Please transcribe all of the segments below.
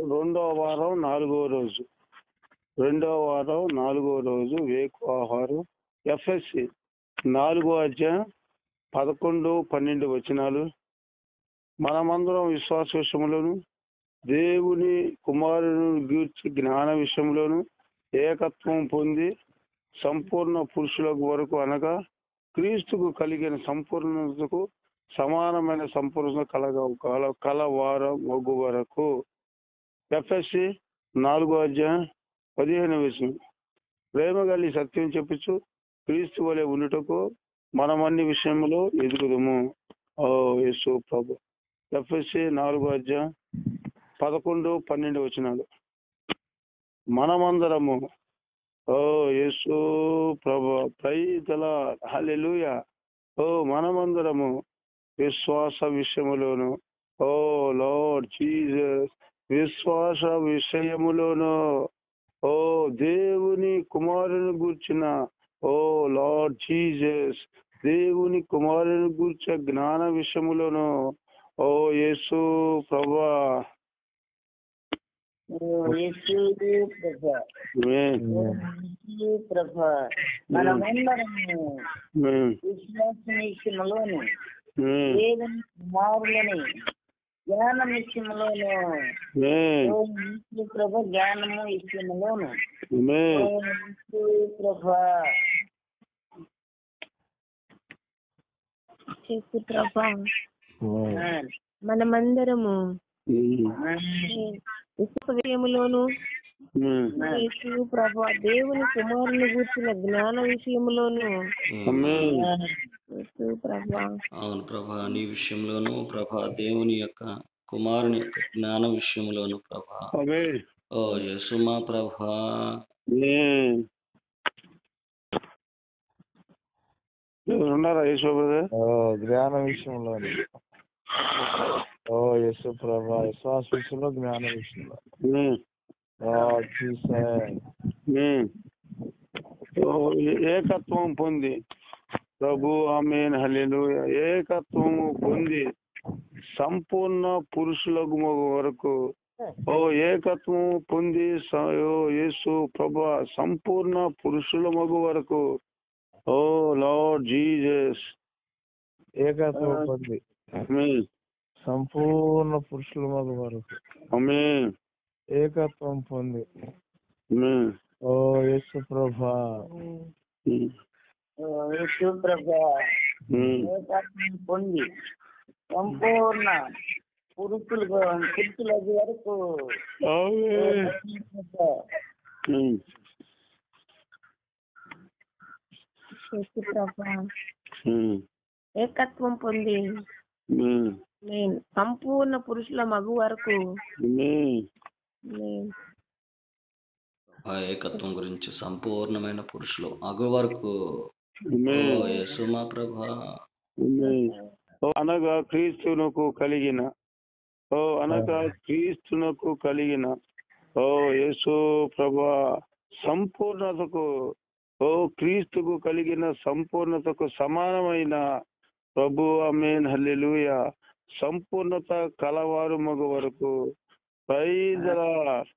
రెండవ వారం 4వ రోజు. 2వ వారం 4వ రోజు వేకు ఆహారం. ఎఫ్ఎస్సి 4వ అధ్యాయం 11, 12 వచనాలు. మనమందరం విశ్వాస విషయంలోను దేవుని కుమారుని గూర్చి జ్ఞాన విషయంలోను ఏకత్వం పొంది సంపూర్ణ పురుషులకు వరకు, అనగా క్రీస్తుకు కలిగిన సంపూర్ణతకు సమానమైన సంపూర్ణ కలవారం వగు వరకు. ఎఫ్ఎస్సి 4వ అధ్యాయం 15 వచనం. ప్రేమ కలిగి సత్యం చెప్పుచు క్రీస్తు వలె ఉండుటకు మనం అన్ని విషయంలో ఎదుగుదము. ఓ యేసు ప్రభు. ఎఫ్ఎస్సి 4వ అధ్యాయం 11, 12 వచనాలు. మనమందరము, ఓ యేసు ప్రభు, ప్రైజ్ ది లార్డ్, హల్లెలూయా. ఓ మనమందరము విశ్వాస విషయములోను, ఓ లార్డ్ జీసస్, విశ్వాస విషయములోను, ఓ దేవుని కుమారుని గూర్చిన, ఓ లార్డ్ జీసస్, దేవుని కుమారుని గూర్చిన జ్ఞాన విషయములోను, ఓ యేసు ప్రభా. మనమందరము విశ్వాసం విషయంలోను దేవుని కుమారులని జ్ఞానం విషయంలోను, ప్రభ జ్ఞానము విషయంలోను ప్రభా చెప్పు ప్రభా. మనమందరము విషయములోను ప్రభా దేవుని కుమారుని గూర్చిన జ్ఞాన విషయములోను. అవును ప్రభా, నీ విషయంలోను ప్రభా, దేవుని యొక్క కుమారుని యొక్క జ్ఞాన విషయంలోను ప్రభా. ఓ యేసు మా ప్రభా. ఉన్నారా యేసు జ్ఞాన విషయంలో, ఓ యేసు ప్రభా, విశ్వాస విషయంలో, జ్ఞాన విషయంలో ఏకత్వం పొంది ప్రభు, ఆమేన్, హల్లెలూయా. ఏకత్వము పొంది సంపూర్ణ పురుషులకు వరకు, ఓ ఏకత్వం పొంది ఓ యేసు ప్రభు సంపూర్ణ పురుషుల మగు వరకు, ఓ లార్డ్ జీసస్. ఏకత్వం పొంది సంపూర్ణ పురుషుల మగు వరకు, ఆమేన్. ఏకత్వం పొంది, ఓ యేసు ప్రభా, యేసు ప్రభా ఏకత్వం పొంది సంపూర్ణ పురుషుల వరకు ఏకత్వం పొంది సంపూర్ణ పురుషుల మగు వరకు. ఆ ఏకత్వం గురించి సంపూర్ణమైన పురుషులు మగు వరకు. యేసు మా ప్రభా. అనగా క్రీస్తునకు కలిగిన, క్రీస్తునకు కలిగిన, ఓ యేసు ప్రభా సంపూర్ణతకు, ఓ క్రీస్తుకు కలిగిన సంపూర్ణతకు సమానమైన ప్రభు, ఆమేన్, హల్లెలూయా. సంపూర్ణత కలవారు మగ వరకు. Praise the Lord.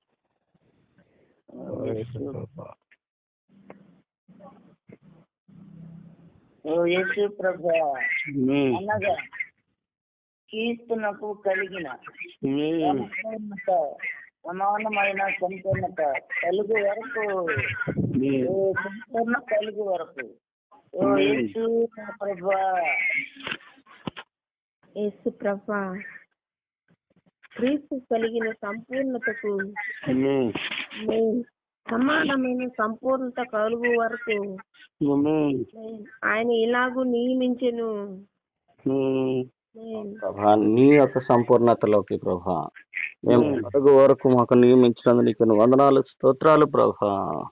ఓ యేసు ప్రభా, అనగా క్రీస్తునకు కలిగిన సంపూర్ణత, సమానమైన సంపూర్ణత కలుగు వరకు, సంపూర్ణ కలుగు వరకు. ఓ యేసు ప్రభా. యేసు ప్రభా క్రీస్తు కలిగిన సంపూర్ణతకు సమానమైన సంపూర్ణత కలుగు వరకు ఆయన ఇలాగూ నియమించెను. నీ యొక్క సంపూర్ణతలోకి ప్రభా మేము అడుగు వరకు మాకు నియమించినందుకు నీకు వందనాలు, స్తోత్రాలు ప్రభా.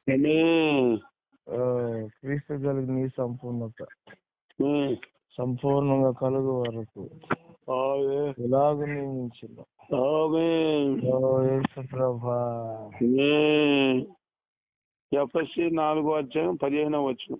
క్రీస్తు కలిగిన నీ సంపూర్ణత సంపూర్ణంగా కలుగు వరకు ఇలాగ నియమించిన ప్రభా. ఎఫ్ఎస్సి 4వ అధ్యాయం 15వ వచనం.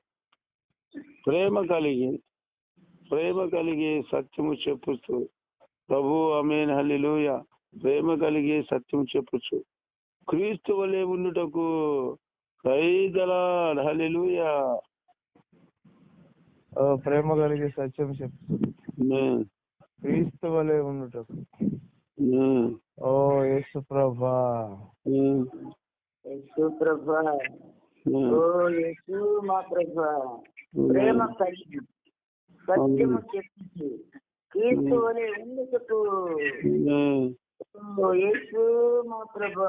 ప్రేమ కలిగి సత్యము చెప్పుతూ ప్రభు, ఆమేన్, హల్లెలూయా, ప్రేమ కలిగి సత్యం చెప్పుచు క్రీస్తు వలె ఉండుటకు ప్రైదలాడ్ హల్లెలూయా. ప్రేమ కలిగి సత్యం చెప్తూ క్రీస్తు వలె ఉండుటకు. ఓ యేసు ప్రభా, యేసు ప్రభా, ఓ యేసు మా ప్రభా, ప్రేమ కలిగి సత్యము చెప్పి క్రీస్తు వలె ఉండుటకు. ఓ యేసు మా ప్రభా,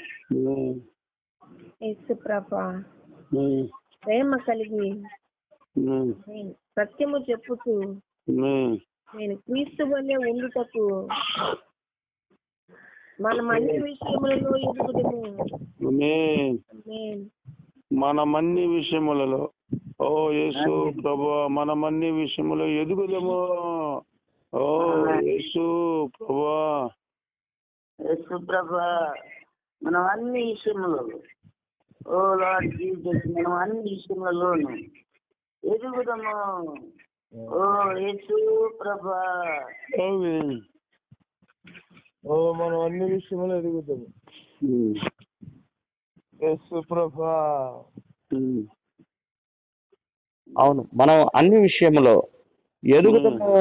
యేసు ప్రభా, ప్రేమ కలిగి సత్యము చెప్పుతూ నేను క్రీస్తు వలె ఉండుటకు మనం అన్ని విషయములలో ఎదుగుదము. మనమన్ని విషయములలో, ఓ యేసు ప్రభా, మనమన్ని విషయములో ఎదుగుదము. ఓ యేసు ప్రభా, యేసు ప్రభా, మనం అన్ని విషయములలో, ఓ లార్డ్ జీసస్, మనం అన్ని విషయములలోను ఎదుగుదము. ఓ యేసు ప్రభా, ఓ మనం అన్ని విషయంలో ఎదుగుతాము. యేసు ప్రభా, అవును, మనం అన్ని విషయములో ఎదుగుతాము.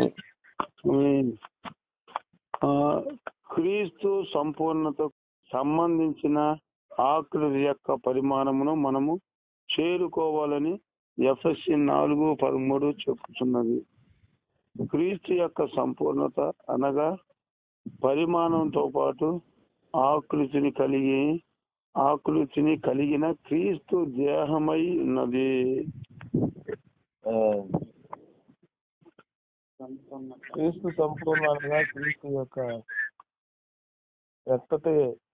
క్రీస్తు సంపూర్ణత సంబంధించిన ఆకృతి యొక్క పరిమాణమును మనము చేరుకోవాలని ఎఫెసీ 4:13 చెప్పుచున్నది. క్రీస్తు యొక్క సంపూర్ణత అనగా పరిమాణంతో పాటు ఆకృతిని కలిగిన క్రీస్తు దేహమై ఉన్నది. క్రీస్తు సంపూర్ణంగా క్రీస్తు యొక్క వ్యక్తతే.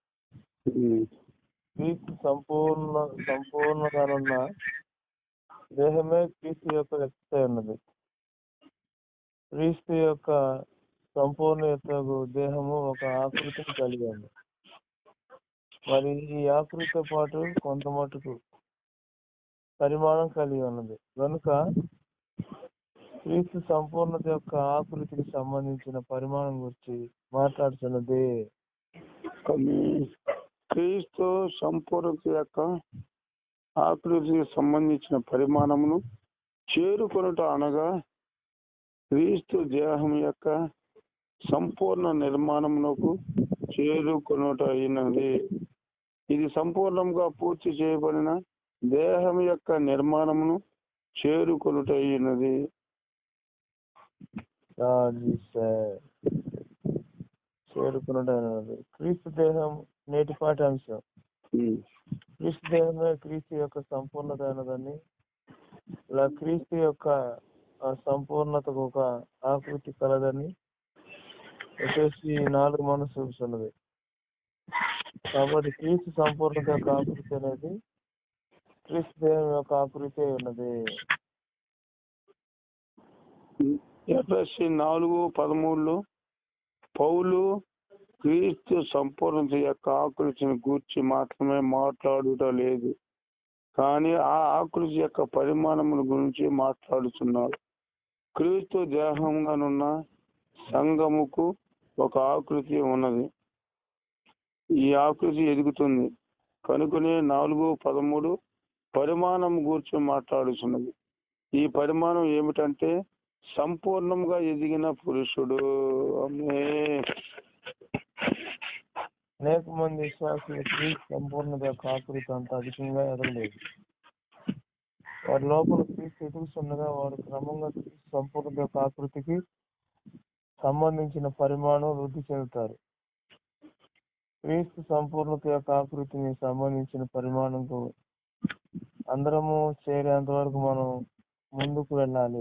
క్రీస్తు సంపూర్ణగానున్న దేహమే క్రీస్తు యొక్క వ్యక్తత ఉన్నది. క్రీస్తు యొక్క సంపూర్ణ యొక్క దేహము ఒక ఆకృతిని కలిగి ఉంది. మరి ఈ ఆకృతితో పాటు కొంత మటుకు పరిమాణం కలిగి ఉన్నది. కనుక క్రీస్తు సంపూర్ణత యొక్క ఆకృతికి సంబంధించిన పరిమాణం గురించి మాట్లాడుతున్నది. క్రీస్తు సంపూర్ణత యొక్క ఆకృతికి సంబంధించిన పరిమాణమును చేరుకొనుట అనగా క్రీస్తు దేహం యొక్క సంపూర్ణ నిర్మాణమునకు చేరుకొనుట అయినది. ఇది సంపూర్ణంగా పూర్తి చేయబడిన దేహం యొక్క నిర్మాణమును చేరుకొనుట అయినది. చేరుకున్నట క్రీస్తు దేహం నేటి పాఠాంశం. క్రీస్తు దేహమే క్రీస్తు యొక్క సంపూర్ణత అయినదని, ఇలా క్రీస్తు యొక్క సంపూర్ణతకు ఒక ఆకృతి కలదని ఎఫెసీ 4 మనం చూస్తున్నది. కాబట్టి క్రీస్తు సంపూర్ణత యొక్క ఆకృతి అనేది క్రీస్తు దేహం యొక్క ఆకృతి ఉన్నది. ఎఫెసీ 4:13 పౌలు క్రీస్తు సంపూర్ణత యొక్క ఆకృతిని గూర్చి మాత్రమే మాట్లాడుట లేదు, కానీ ఆ ఆకృతి యొక్క పరిమాణముల గురించి మాట్లాడుతున్నాడు. క్రీస్తు దేహంగానున్న సంఘముకు ఒక ఆకృతి ఉన్నది. ఈ ఆకృతి ఎదుగుతుంది కనుకనే 4:13 పరిమాణం గురించి మాట్లాడుతున్నది. ఈ పరిమాణం ఏమిటంటే సంపూర్ణంగా ఎదిగిన పురుషుడు. అనేక మంది విశ్వాసులు క్రీస్తు సంపూర్ణత యొక్క ఆకృతి అంత అధికంగా ఎదగలేదు. వారి లోపల క్రీస్తు ఎదుగుతుండగా వారు క్రమంగా క్రీస్తు సంపూర్ణత యొక్క ఆకృతికి సంబంధించిన పరిమాణం వృద్ధి చెందుతారు. క్రీస్తు సంపూర్ణత యొక్క ఆకృతిని సంబంధించిన పరిమాణంకు అందరము చేరేంత వరకు మనం ముందుకు వెళ్ళాలి.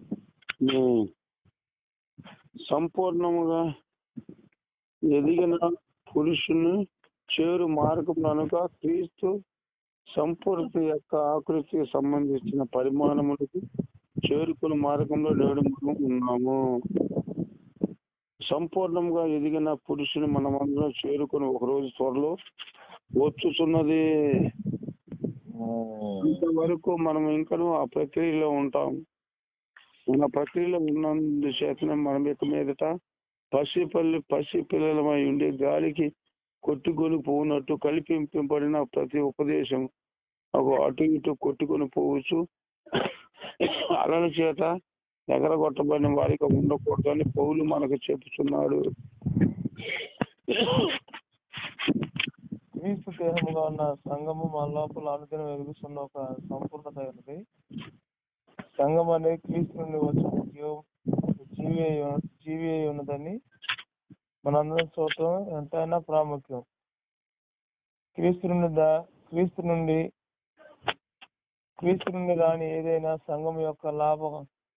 సంపూర్ణముగా ఎదిగిన పురుషుని చేరు మార్గం కనుక క్రీస్తు సంపూర్ణత యొక్క ఆకృతికి సంబంధించిన పరిమాణములకు చేరుకున్న మార్గంలో నేడు మనం ఉన్నాము. సంపూర్ణంగా ఎదిగిన పురుషుని మనమందరం చేరుకుని ఒకరోజు త్వరలో వచ్చుతున్నది. ఇంతవరకు మనం ఇంకా ఆ ప్రక్రియలో ఉంటాం. మన ప్రక్రియలో ఉన్నందుచేతనే మనం ఇక మీదట పసి పిల్లలమై ఉండి గాలికి కొట్టుకొని పోవునట్టు కల్పింపబడిన ప్రతి ఉపదేశం అటు ఇటు కొట్టుకొని పోవచ్చు అలల చేత ఎగరగొట్టబడిన వారికి ఉండకూడదని పౌలు మనకు చెప్తున్నాడు. క్రీస్తు దేహముగా ఉన్న సంఘము మన లోపల అనుదినం వెలుగుతున్న ఒక సంపూర్ణత ఉన్నది. సంఘం అనేది క్రీస్తు నుండి వచ్చిన జీవి అయి ఉన్నదని మనందరం చూడటం ఎంతైనా ప్రాముఖ్యం. క్రీస్తు నుండి రాని ఏదైనా సంఘం యొక్క లాభం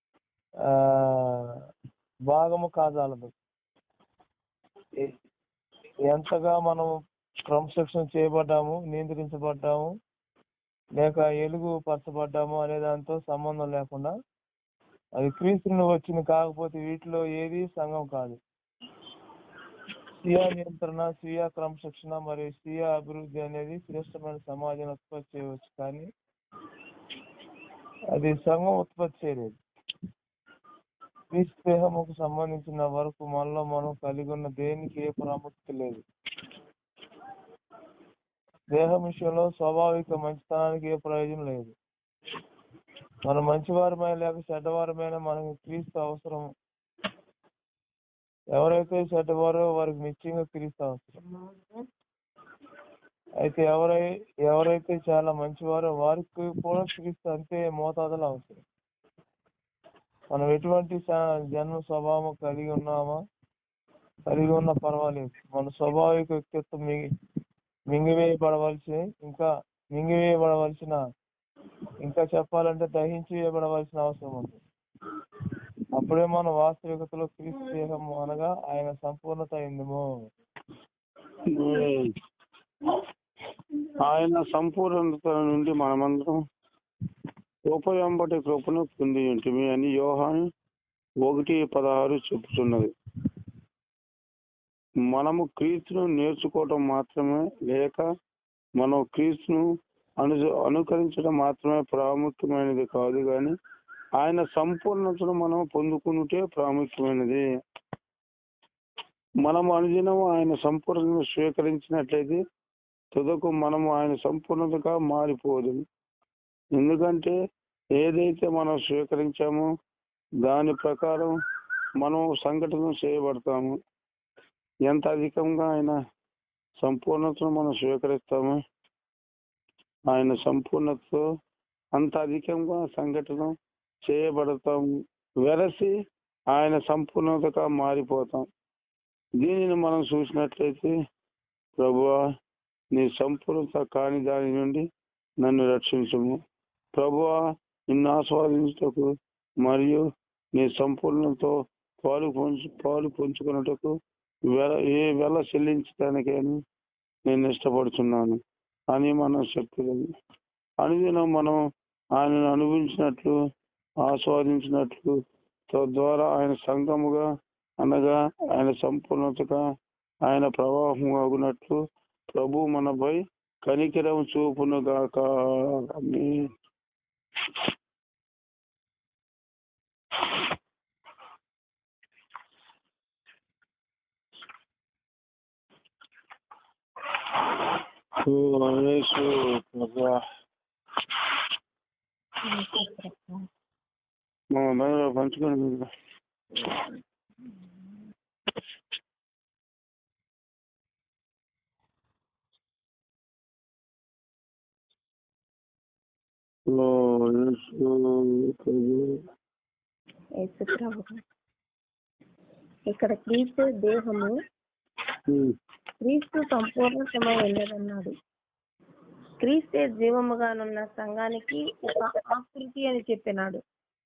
భాగము కాజాలదు. ఎంతగా మనం క్రమశిక్షణ చేయబడ్డాము, నియంత్రించబడ్డాము, లేక ఎలుగు పరచబడ్డాము అనే దాంతో సంబంధం లేకుండా అది క్రీస్తు నుండి వచ్చింది. కాకపోతే వీటిలో ఏది సంఘం కాదు. స్వీయ నియంత్రణ, స్వీయ క్రమశిక్షణ మరియు స్వీయ అభివృద్ధి అనేది శ్రేష్టమైన సమాజాన్ని ఉత్పత్తి చేయవచ్చు, కానీ అది సంఘం ఉత్పత్తి చేయలేదు. క్రీస్తు దేహముకు సంబంధించిన వరకు మనలో మనం కలిగి ఉన్న దేనికి ఏ ప్రాముఖ్యత లేదు. దేహం విషయంలో స్వాభావిక మంచితనానికి ఏ ప్రయోజనం లేదు. మనం మంచివారమైన లేక చెడ్డవారమైన మనకి క్రీస్తు అవసరం. ఎవరైతే చెడ్డవారో వారికి నిశ్చయంగా క్రీస్తు అవసరం. అయితే ఎవరైతే చాలా మంచివారో వారికి కూడా క్రీస్తు అంతే మోతాదులో అవసరం. మనం ఎటువంటి జన్మ స్వభావం కలిగి ఉన్న పర్వాలేదు. మన స్వాభావిక వ్యక్తిత్వం మింగివేయబడవలసిన ఇంకా చెప్పాలంటే దహించి వేయబడవలసిన అవసరం ఉంది. అప్పుడే మన వాస్తవికతలో క్రీస్తు దేహం అనగా ఆయన సంపూర్ణత అయిందేమో. ఆయన సంపూర్ణత నుండి మనమందరం కృపయంబటి కృపను పొంది ఉంటుంది అని యోహాను 1:16 చెబుతున్నది. మనము క్రీస్తును నేర్చుకోవటం మాత్రమే లేక మనం క్రీస్తును అనుకరించడం మాత్రమే ప్రాముఖ్యమైనది కాదు, కానీ ఆయన సంపూర్ణతను మనం పొందుకుంటే ప్రాముఖ్యమైనది. మనము అనుదినం ఆయన సంపూర్ణతను స్వీకరించినట్లయితే తుదకు మనము ఆయన సంపూర్ణతగా మారిపోదు. ఎందుకంటే ఏదైతే మనం స్వీకరించామో దాని ప్రకారం మనం సంఘటన చేయబడతాము. ఎంత అధికంగా ఆయన సంపూర్ణతను మనం స్వీకరిస్తామో ఆయన సంపూర్ణతతో అంత అధికంగా సంఘటన చేయబడతాము. వెరసి ఆయన సంపూర్ణతగా మారిపోతాం. దీనిని మనం చూసినట్లయితే ప్రభువా నీ సంపూర్ణత కాని దాని నుండి నన్ను రక్షించుము. ప్రభువా నిన్ను ఆస్వాదించుటకు మరియు నీ సంపూర్ణతో పాలు పంచుకున్నటకు ఏ వెల చెల్లించడానికైనా నేను ఇష్టపడుతున్నాను అని మనం చెప్పలేదు. అనుదినం మనం ఆయనను అనుభవించినట్లు ఆస్వాదించినట్లు తద్వారా ఆయన సంఘముగా అనగా ఆయన సంపూర్ణతగా ఆయన ప్రవాహం అగునట్లు ప్రభు మనపై కనికరం చూపును గాక. పంచుకోండి. ఇక్కడ క్రీస్తు దేహము క్రీస్తు సంపూర్ణతమై ఉన్నదన్నాడు. క్రీస్తే జీవముగానున్న సంఘానికి ఒక ఆకృతి అని చెప్పినాడు.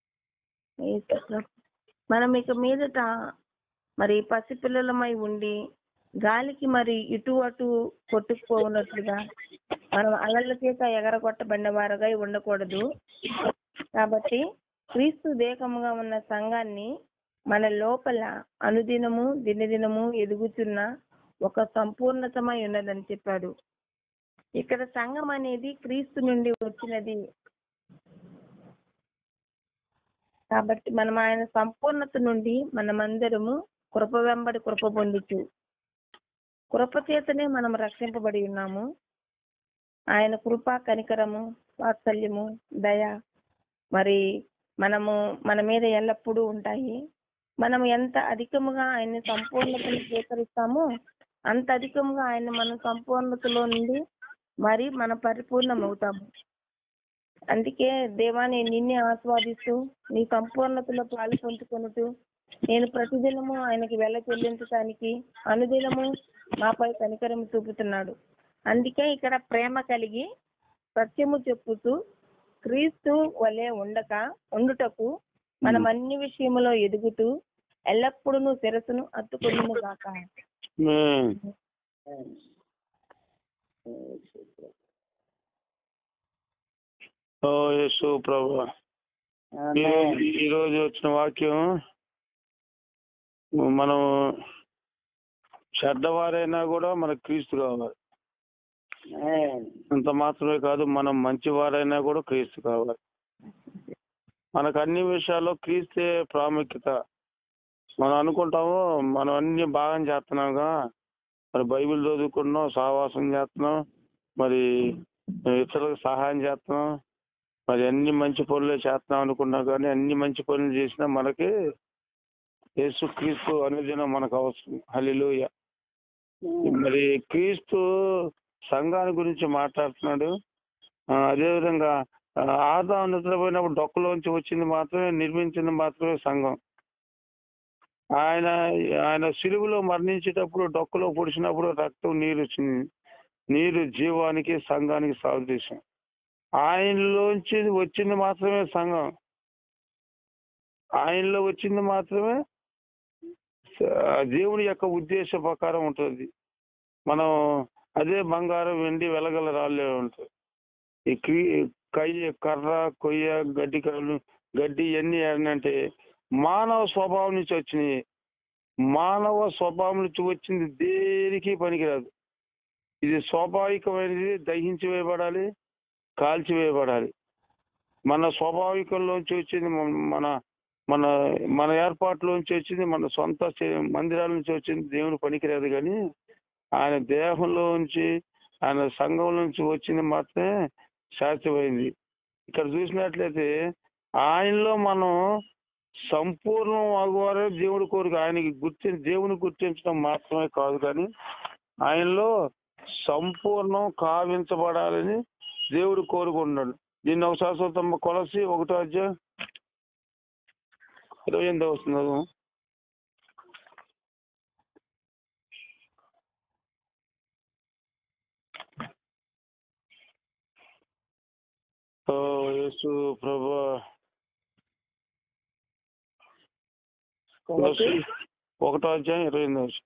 మనం ఇక మీదట మరి పసిపిల్లలమై ఉండి గాలికి మరి ఇటు అటు కొట్టుకుపోనట్లుగా మనం అలల చేత ఎగరగొట్టబడిన వారుగా ఉండకూడదు. కాబట్టి క్రీస్తు దేహముగా ఉన్న సంఘాన్ని మన లోపల అనుదినము దినదినము ఎదుగుతున్న ఒక సంపూర్ణతమై ఉన్నదని చెప్పాడు. ఇక్కడ సంఘం అనేది క్రీస్తు నుండి వచ్చినది. కాబట్టి మనం ఆయన సంపూర్ణత నుండి మనమందరము కృప వెంబడి కృప పొందుచు కృప చేతనే మనం రక్షింపబడి ఉన్నాము. ఆయన కృప, కనికరము, వాత్సల్యము, దయ మరి మన మీద ఎల్లప్పుడూ ఉంటాయి. మనం ఎంత అధికముగా ఆయన్ని సంపూర్ణతను స్వీకరిస్తామో అంత అధికముగా ఆయన మన సంపూర్ణతలో నుండి మరి మన పరిపూర్ణమవుతాము. అందుకే దేవా, నేను నిన్నే ఆస్వాదిస్తూ నీ సంపూర్ణతలో పాలు పంచుకొనుతూ నేను ప్రతిదినము ఆయనకి వెల చెల్లించడానికి అనుదినము నాపై కనికరము చూపుతున్నాడు. అందుకే ఇక్కడ ప్రేమ కలిగి సత్యము చెప్పుతూ క్రీస్తు వలె ఉండుటకు మనం అన్ని విషయములో ఎదుగుతూ ఎల్లప్పుడూ శిరస్సును అత్తుకొనుము గాక. యేసు ప్రభువా, ఈ రోజు వచ్చిన వాక్యం, మనం చెడ్డవారైనా కూడా మనకు క్రీస్తు కావాలి. అంత మాత్రమే కాదు, మనం మంచివారైనా కూడా క్రీస్తు కావాలి. మనకు అన్ని విషయాల్లో క్రీస్తే ప్రాముఖ్యత. మనం అనుకుంటాము మనం అన్ని బాగా చేస్తున్నాంగా, మరి బైబిల్ చదువుకుంటున్నాం, సహవాసం చేస్తున్నాం, మరి ఇతరులకు సహాయం చేస్తున్నాం, మరి అన్ని మంచి పనులే చేస్తున్నాం అనుకున్నాం. కానీ అన్ని మంచి పనులు చేసినా మనకి యేసుక్రీస్తు అనుదినం మనకు అవసరం. హల్లెలూయా. మరి క్రీస్తు సంఘాన్ని గురించి మాట్లాడుతున్నాడు. అదేవిధంగా ఆదాము నిద్రపోయినప్పుడు డొక్కలోంచి వచ్చింది మాత్రమే, నిర్మించింది మాత్రమే సంఘం. ఆయన సిలువలో మరణించేటప్పుడు డొక్కలో పొడిచినప్పుడు రక్తం, నీరు వచ్చింది. నీరు జీవానికి, సంఘానికి సాదృశ్యం. ఆయనలోంచి వచ్చింది మాత్రమే సంఘం. ఆయనలో వచ్చింది మాత్రమే దేవుని యొక్క ఉద్దేశ ప్రకారం ఉంటుంది. మనం అదే బంగారం, వెండి, వెలగల రాళ్ళే ఉంటుంది. ఈ కర్ర, కొయ్య, గడ్డి ఇవన్నీ ఏంటంటే మానవ స్వభావం నుంచి వచ్చినాయి. మానవ స్వభావం నుంచి వచ్చింది దేనికి పనికిరాదు. ఇది స్వాభావికమైనది, దహించి వేయబడాలి, కాల్చి వేయబడాలి. మన స్వాభావికంలోంచి వచ్చింది, మన మన మన ఏర్పాట్లోంచి వచ్చింది, మన సొంత మందిరాల నుంచి వచ్చింది దేవుని పనికిరాదు. కానీ ఆయన దేహంలోంచి, ఆయన సంఘం నుంచి వచ్చింది మాత్రమే శాశ్వతమైంది. ఇక్కడ చూసినట్లయితే ఆయనలో మనం సంపూర్ణం అగువారే దేవుడి కోరిక. ఆయనకి దేవుని గుర్తించడం మాత్రమే కాదు, కానీ ఆయనలో సంపూర్ణం కావించబడాలని దేవుడు కోరుకుంటున్నాడు. దీన్ని ఒకసారి చూద్దాం. కొలస్సీ 1:28 వస్తున్నారు. యేసు ప్రభువా, 1:28.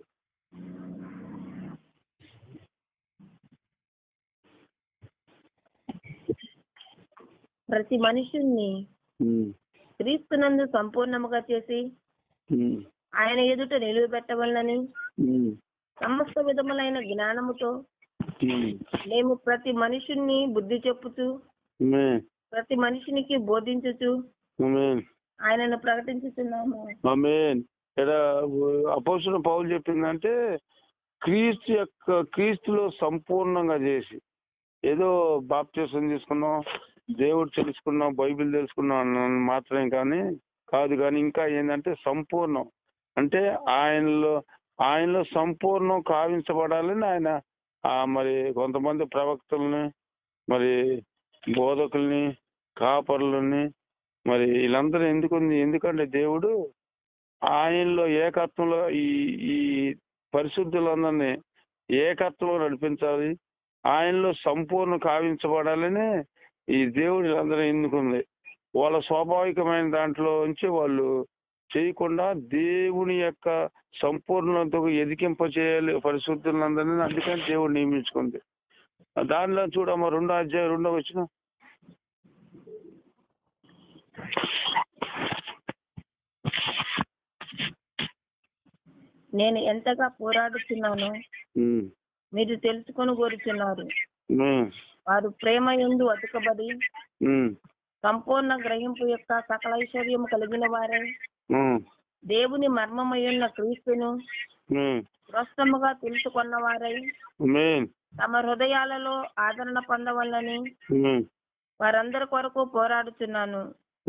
ప్రతి మనుషుణ్ణి క్రీస్తునందు సంపూర్ణముగా చేసి ఆయన ఎదుట నిలువబెట్టవలనని సమస్త విధములైన జ్ఞానముతో మేము ప్రతి మనుషుణ్ణి బుద్ధి చెప్పుతూ ప్రతి మనిషినికి బోధించుచు ఆయనను ప్రకటించుతున్నాము. అపోస్తలుడు పౌలు చెప్పిందంటే క్రీస్తులో సంపూర్ణంగా చేసి, ఏదో బాప్తిసం తీసుకున్నాం, దేవుడు తెలుసుకున్నాం, బైబిల్ తెలుసుకున్నాం మాత్రమే కాదు. కానీ ఇంకా ఏంటంటే సంపూర్ణం అంటే ఆయనలో సంపూర్ణం కావించబడాలని ఆయన మరి కొంతమంది ప్రవక్తల్ని, మరి బోధకుల్ని, కాపరులని, మరి వీళ్ళందరూ ఎందుకంటే దేవుడు ఆయనలో ఏకత్వంలో ఈ పరిశుద్ధులందరినీ ఏకత్వంలో నడిపించాలి, ఆయనలో సంపూర్ణ కావించబడాలని ఈ దేవుడు వీళ్ళందరూ ఎన్నుకుంది. వాళ్ళ స్వాభావికమైన దాంట్లో నుంచి వాళ్ళు చేయకుండా దేవుని యొక్క సంపూర్ణతకు ఎదికింప చేయాలి పరిశుద్ధులందరినీ. అందుకని దేవుడు నియమించుకుంది. దానిలో చూడమ్మా 2:2 నేను ఎంతగా పోరాడుతున్నానో మీరు తెలుసుకొని కోరుచున్నారు. వారు ప్రేమ యందు అతుకబడి సంపూర్ణ గ్రహింపు యొక్క సకల ఐశ్వర్యము కలిగిన వారే దేవుని మర్మమయ్యున్న క్రీస్తును స్పష్టముగా తెలుసుకున్నవారై తమ హృదయాలలో ఆదరణ పొందవలని వారందరి కొరకు పోరాడుతున్నాను.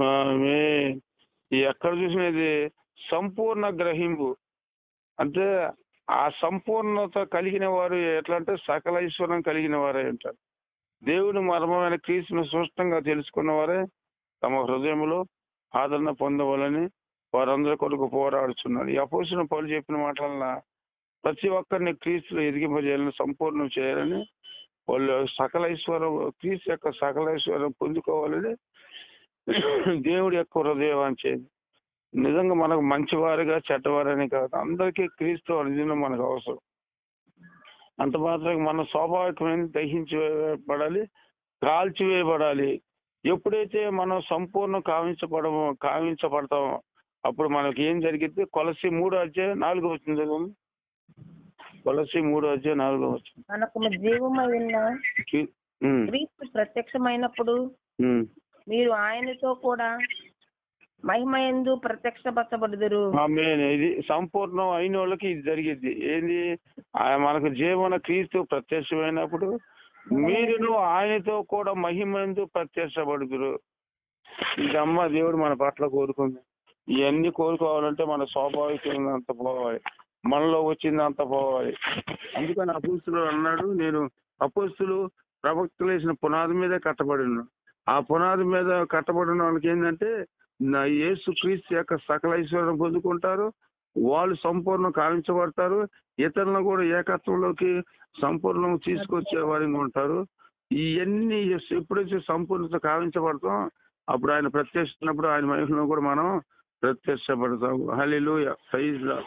ఎక్కడ చూసినది సంపూర్ణ గ్రహింపు అంటే ఆ సంపూర్ణత కలిగిన వారు ఎట్లా అంటే సకల ఐశ్వర్యం కలిగిన వారే అంటారు. దేవుని మర్మమైన క్రీస్తును స్పష్టంగా తెలుసుకున్న వారే తమ హృదయంలో ఆదరణ పొందవాలని వారందరి కొరకు పోరాడుతున్నారు. ఈ అపోస్తలుడైన పౌలు చెప్పిన మాటలన ప్రతి ఒక్కరిని క్రీస్తులో ఎదిగింపజేయాలని, సంపూర్ణం చేయాలని, వాళ్ళు సకల ఐశ్వర్యం క్రీస్తు యొక్క సకల ఐశ్వర్యం పొందుకోవాలని దేవుడి యొక్క హృదయవాంఛ. నిజంగా మనకు మంచివారుగా చెడ్డవారని కాదు, అందరికీ క్రీస్తు అనుదినం మనకు అవసరం. అంత మాత్రం మన స్వాభావికమైన దహించబడాలి, కాల్చివేయబడాలి. ఎప్పుడైతే మనం సంపూర్ణ కావించబడతామో అప్పుడు మనకి ఏం జరిగింది? కొలసి 3:4 వచ్చింది. కొలసి 3:4 వచ్చింది. మనకు జీవమైన క్రీస్తు ప్రత్యక్షమైనప్పుడు మీరు ఆయనతో కూడా మహిమయందు ప్రత్యక్షపరచబడుదురు. ఇది సంపూర్ణం అయిన వాళ్ళకి ఇది జరిగింది. ఏంది? మనకు జీవన క్రీస్తు ప్రత్యక్షమైనప్పుడు మీరును ఆయనతో కూడా మహిమయందు ప్రత్యక్షపడుదురు. ఇదమ్మ దేవుడు మన పట్ల కోరుకుంది. ఇవన్నీ కోరుకోవాలంటే మన స్వాభావికంగా అంత పోవాలి, మనలో వచ్చింది అంత పోవాలి. అందుకని అపోస్తలుడు అన్నాడు, నేను అపోస్తలు ప్రవక్తలు వేసిన పునాది మీద కట్టబడి ఉన్నాను. ఆ పునాది మీద కట్టబడిన వాళ్ళకి ఏంటంటే నా యేసు క్రీస్తు యొక్క సకల ఐశ్వర్యం పొందుకుంటారు, వాళ్ళు సంపూర్ణం కావించబడతారు, ఇతరులను కూడా ఏకత్వంలోకి సంపూర్ణం తీసుకొచ్చే వారిని ఉంటారు. ఇవన్నీ ఎప్పుడైతే సంపూర్ణత కావించబడతాం అప్పుడు ఆయన ప్రత్యక్షించినప్పుడు ఆయన మహిమలో కూడా మనం ప్రత్యక్షపడతాం. హల్లెలూయా, ప్రైజ్ లార్డ్.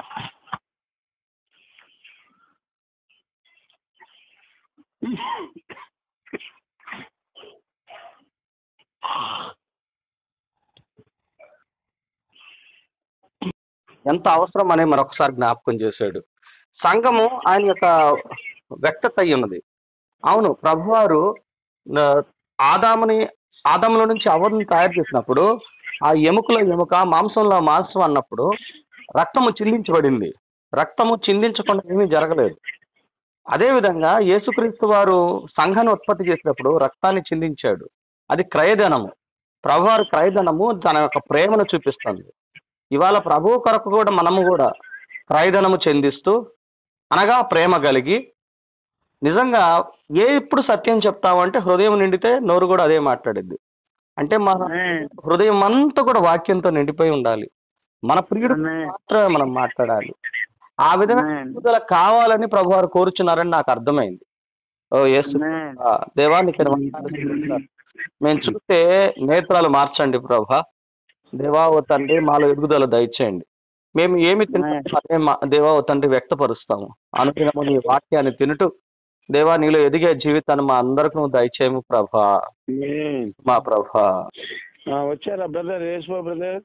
ఎంత అవసరం అనే మరొకసారి జ్ఞాపకం చేశాడు. సంఘము ఆయన యొక్క వ్యక్తత అయి ఉన్నది. అవును, ప్రభువారు ఆదాములో నుంచి అవ్వని తయారు చేసినప్పుడు ఆ ఎముకలో ఎముక, మాంసంలో మాంసం అన్నప్పుడు రక్తము చిందించబడింది. రక్తము చిందించకుండా ఏమీ జరగలేదు. అదేవిధంగా యేసుక్రీస్తు వారు సంఘాన్ని ఉత్పత్తి చేసినప్పుడు రక్తాన్ని చిందించాడు. అది క్రయధనము. ప్రభువారు క్రయధనము తన యొక్క ప్రేమను చూపిస్తుంది. ఇవాళ ప్రభువు కొరకు కూడా మనము కూడా క్రయధనము చెందిస్తూ, అనగా ప్రేమ కలిగి, నిజంగా ఎప్పుడు సత్యం చెప్తామంటే హృదయం నిండితే నోరు కూడా అదే మాట్లాడిద్ది. అంటే మన హృదయం అంతా కూడా వాక్యంతో నిండిపోయి ఉండాలి. మన ప్రియుడు మాత్రమే మనం మాట్లాడాలి. ఆ విధంగా కావాలని ప్రభువారు కోరుచున్నారని నాకు అర్థమైంది. ఓ యేసు దేవానికి మేము చూస్తే నేత్రాలు మార్చండి ప్రభా. దేవా ఓ తండ్రి, మాలో ఎదుగుదల దయచేయండి. మేము ఏమి తింటాం అదే దేవా ఓ తండ్రి వ్యక్తపరుస్తాము. అనుదినము నీ వాక్యాన్ని తింటూ దేవా నీలో ఎదిగే జీవితాన్ని మా అందరికి నువ్వు దయచేయము ప్రభా. మా ప్రభా వచ్చారా బ్రదర్? యేసు బ్రదర్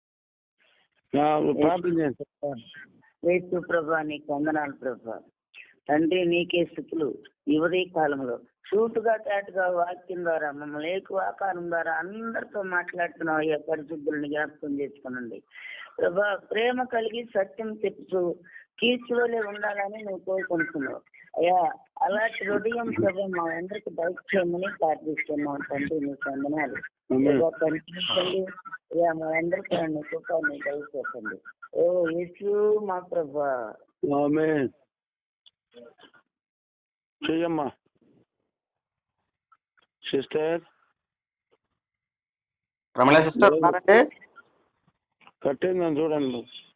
యేసు ప్రభా నీకు వందనాలు ప్రభా. తండ్రి నీకే స్థుతులు. యువదీ కాలంలో సూటుగా చాటుగా వాక్యం ద్వారా మమ్మల్ని ఏకవాకారం ద్వారా అందరితో మాట్లాడుతున్నావు. అయ్యా, పరిశుద్ధులను జ్ఞాపకం చేసుకునండి ప్రభా. ప్రేమ కలిగి సత్యం చెప్తూ కీర్తిలోనే ఉండాలని నువ్వు కోరుకుంటున్నావు అయ్యా. అలాంటి హృదయం ప్రభా మా అందరికి దయచేయమని ప్రార్థిస్తున్నాం తండ్రి. నీకు వందనాలు కనిపించండి అయ్యా. మా అందరికీ నీ కృపాన్ని దయచేసండి. ఓ యేసు మా ప్రభా. చెయ్యమ్మా సిస్టర్. రమణ సిస్టర్ కట్టిందని చూడండి.